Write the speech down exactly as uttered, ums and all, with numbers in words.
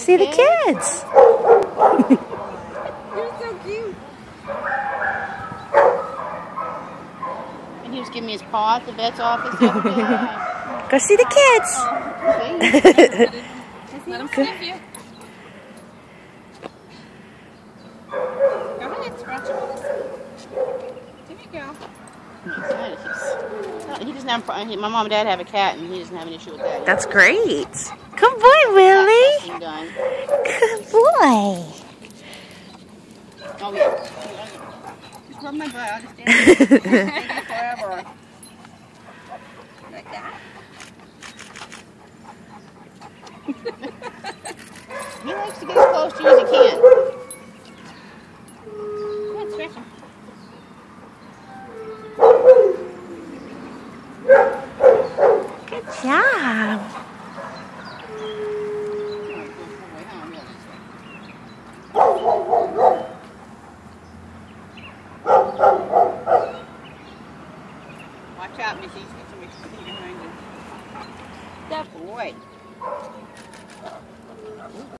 see the kids. You're so cute. And he was giving me his paw at the vet's office the other day. Go see the kids. Oh, let him sniff you. Go ahead, scratch him. There you go. He doesn't have. My mom and dad have a cat, and he doesn't have an issue with that. Yet. That's great. Good boy, Willie. Done. Good boy. Oh yeah. Just rub my butt. I'll just stand there forever. Like that? He likes to get as close to you as he can. Go ahead, scratch him. Good job. Watch out, Missy. Get somebody sitting behind you. Good boy.